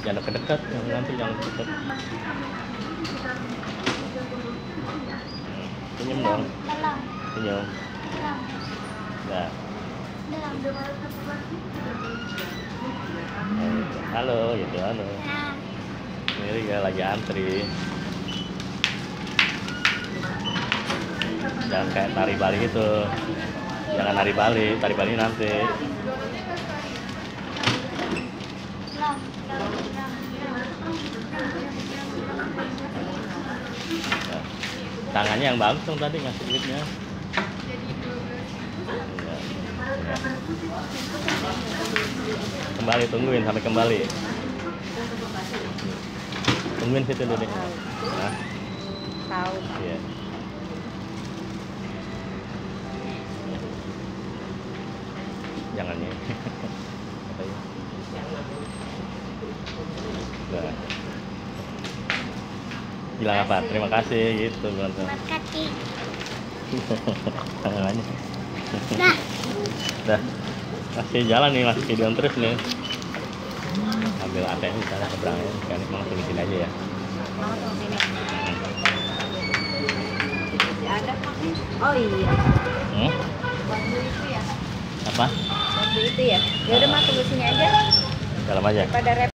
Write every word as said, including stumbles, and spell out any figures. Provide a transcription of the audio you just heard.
Jangan dekat-dekat, yang nanti jangan dekat. Senyum dong. Senyum. Nah. Halo, gitu halo. Ini dia lagi antri. Jangan kayak tari Bali gitu. Jangan nari Bali, tari Bali nanti. Nah, tangannya yang bagus dong tadi ngasih duitnya. Ya, ya. Kembali tungguin sampai kembali. Tungguin situ dulu deh. Nah. Tahu. Iya. Jangan ya. Nah. Bilang apa? Terima kasih gitu bilang. Terima kasih. Tangannya. Dah. Dah. Masih jalan nih, masih video terus nih. Ambil A T M di sana seberangnya. Kan mau tunggu sini aja ya. Mau tunggu sini. Masih ada pakai. Oh iya. Hmm? Buat beli itu ya. Apa? Buat beli itu ya. Ya udah mah tunggu sini aja. Dalam aja. Pada